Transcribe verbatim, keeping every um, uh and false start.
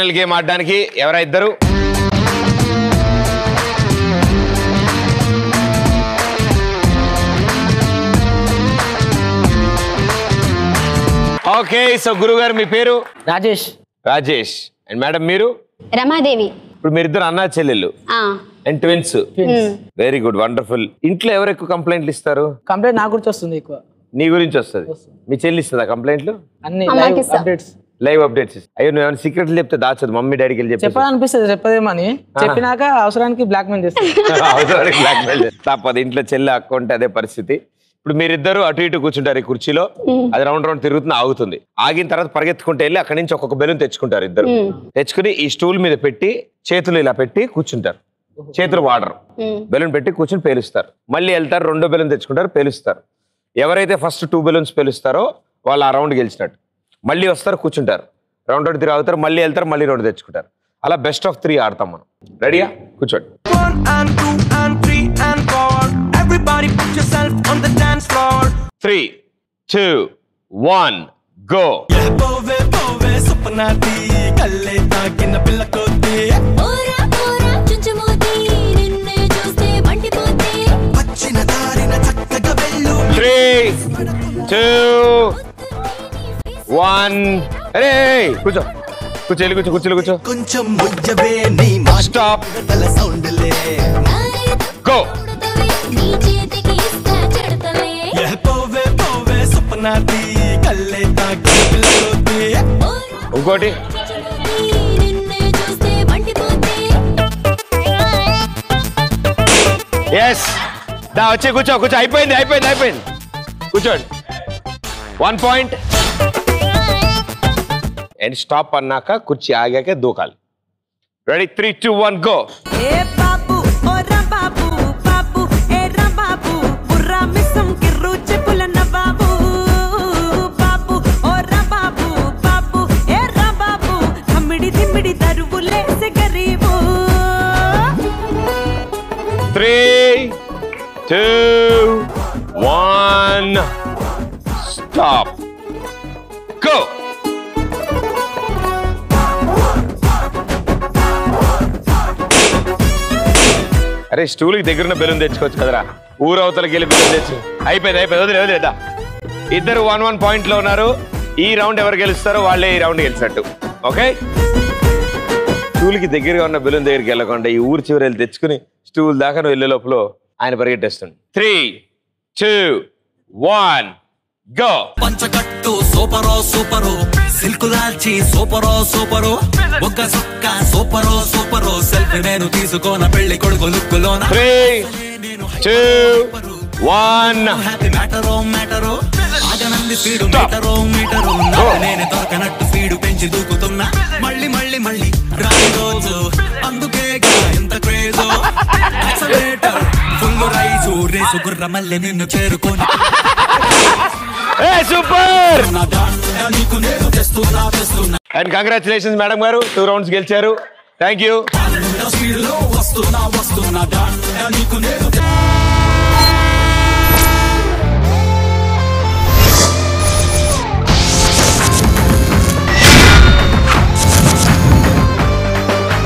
Final game ఆడడానికి ఎవరా ఇద్దరు? ఓకే, సో గురువు గారు మీ పేరు? రాజేష్. రాజేష్. అండ్ మేడం మీరు? రమాదేవి. ఇప్పుడు మీరిద్దరు అన్నా చెల్లెళ్ళు and twins. Very good, wonderful. ఇంట్లో ఎవరు ఎక్కువ కంప్లైంట్లు ఇస్తారు? కంప్లైంట్ నా గురించి వస్తుంది ఎక్కువ. నీ గురించి వస్తుంది. మీ చెల్లి ఇస్తుందా కంప్లైంట్లు? అన్ని లైవ్ అప్డేట్స్. Live updates. అయ్యో నువ్వు సీక్రెట్లు చెప్తే దాచదు మమ్మీ డాడీకి వెళ్ళి చెప్పి చెప్పాలనిపిస్తుంది, చెప్పదేమని చెప్పినాక అవసరానికి బ్లాక్ మెయిల్ చేస్తాను. అవసరానికి బ్లాక్ మెయిల్ తప్పదు. ఇంట్లో చెల్లి అక్కుంటే అదే పరిస్థితి. ఇప్పుడు మీరిద్దరు అటు ఇటు కూర్చుంటారు ఈ కుర్చీలో, అది రౌండ్ రౌండ్ తిరుగుతుంది, ఆగుతుంది. ఆగిన తర్వాత పరిగెత్తుకుంటే వెళ్ళి అక్కడి నుంచి ఒక్కొక్క బెలూన్ తెచ్చుకుంటారు ఇద్దరు. తెచ్చుకుని ఈ స్టూల్ మీద పెట్టి చేతులు ఇలా పెట్టి కూర్చుంటారు. చేతులు వాడరు, బెలూన్ పెట్టి కూర్చుని పేలుస్తారు. మళ్ళీ వెళ్తారు, రెండో బెలూన్ తెచ్చుకుంటారు, పేలుస్తారు. ఎవరైతే ఫస్ట్ టూ బెలూన్స్ పేలుస్తారో వాళ్ళు ఆ రౌండ్ గెలిచినట్టు. మళ్ళీ వస్తారు, కూర్చుంటారు, రౌండ్ రౌండ్ తిరిగి అవుతారు, మళ్ళీ వెళ్తారు, మళ్ళీ రౌండ్ తెచ్చుకుంటారు. అలా బెస్ట్ ఆఫ్ త్రీ ఆడతాం మనం. రెడీయా? కూర్చోండి. Three two one go. Three two one. అరే కూర్చో, కూర్చో, వెళ్ళి కూర్చో, కూర్చోలు కూర్చో. Stop, go. ఇంకోటి. ఎస్, దా వచ్చి కూర్చో, కూర్చో. అయిపోయింది, అయిపోయింది, అయిపోయింది. కూర్చోండి. One point. అండ్ స్టాప్ అన్నాక కుర్చీ ఆగాక దూకాలి. Ready? Three two one go. Three two one stop, go. అరే స్టూల్కి దగ్గరున్న బెలూన్ తెచ్చుకోవచ్చు కదరా, ఊరవతలకి వెళ్ళి బెలూన్ తెచ్చు. అయిపోయింది, అయిపోయింది, వదిలే వదిలేదా. ఇద్దరు వన్ వన్ పాయింట్ లో ఉన్నారు. ఈ రౌండ్ ఎవరు గెలుస్తారో వాళ్ళే ఈ రౌండ్ గెలిచినట్టు. ఓకే, స్టూల్కి దగ్గరగా ఉన్న బెలూన్ దగ్గరికి వెళ్ళకుండా ఈ ఊరు చివరి వెళ్ళి తెచ్చుకుని స్టూల్ దాకా నువ్వు వెళ్ళే లోపల ఆయన పరిగెట్టేస్తుంది. Three two one go. పంచకట్టు సూపరో సూపరో, సిల్కులాల్చి సూపరో సూపరో, ఒక్క సుక్క సూపరో సూపరో, సెల్ఫీ నేను తీసుకోన పెళ్లి కొడుకు లుక్కులోన. Three two one. హ్యాపీ మ్యాటరో మ్యాటరో, ఆగనంది స్పీడు మీటరో మీటరో, నేను దొరకనట్టు స్పీడు పెంచి దూకుతున్నా. మళ్ళీ మళ్ళీ మళ్ళీ రాని రోజు, అందుకే ఎంత క్రేజో. యాక్సలేటర్ ఫుల్ రైజు, రేసు గుర్ర మళ్ళీ నిన్ను చేరుకొని. సూపర్. అండ్ కంగ్రాచులేషన్స్ మేడం గారు, టూ రౌండ్స్ గెలిచారు. Thank you.